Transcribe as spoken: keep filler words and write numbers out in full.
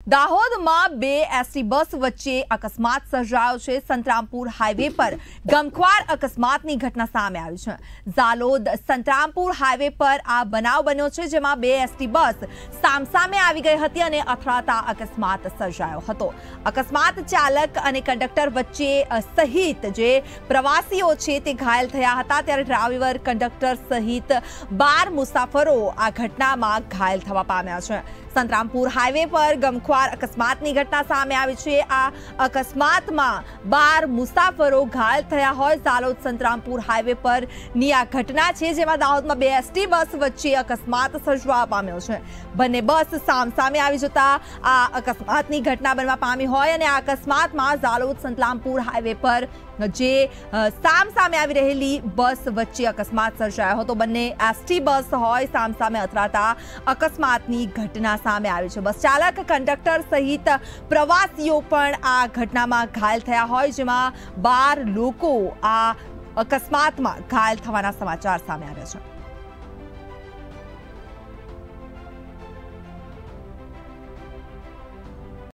દાહોદમાં બે ST bus વચ્ચે અકસ્માત સર્જાયો છે। સંતરામપુર હાઈવે પર ગમખ્વાર અકસ્માતની ઘટના સામે આવી છે। ઝાલોદ સંતરામપુર હાઈવે પર આ બનાવ બન્યો છે, જેમાં બે એસટી બસ સામસામે આવી ગઈ હતી અને અથડાતા અકસ્માત સર્જાયો હતો। અકસ્માત ચાલક અને કંડક્ટર વચ્ચે સહિત જે પ્રવાસીઓ છે તે ઘાયલ થયા હતા, ત્યારે ડ્રાઈવર, કંડક્ટર સહિત બાર મુસાફરો આ ઘટનામાં ઘાયલ થવા પામ્યા છે। સંતરામપુર હાઈવે પર ગમખ્વાર અકસ્માતની ઘટના સામે આવી છે। આ અકસ્માતમાં બાર મુસાફરો ઘાયલ થયા હોય। ઝાલોદ સંતરામપુર હાઈવે પર ની આ ઘટના છે, જેમાં દાહોદમાં બે એસટી બસ વચ્ચે અકસ્માત સર્જવા પામ્યો છે। બંને બસ સામસામે આવી જતા આ અકસ્માતની ઘટના બનવા પામી હોય અને આ અકસ્માતમાં ઝાલોદ સંતરામપુર હાઈવે પર જે સામસામે આવી રહેલી બસ વચ્ચે અકસ્માત સર્જાયો હતો। બંને એસટી બસ હોય સામસામે અથડાતા અકસ્માતની ઘટના સામે આવી છે। બસ ચાલક, કંડક્ટર સહિત પ્રવાસીઓ પણ આ ઘટનામાં ઘાયલ થયા હોય, જેમાં બાર લોકો આ અકસ્માતમાં ઘાયલ થવાના સમાચાર સામે આવ્યા છે।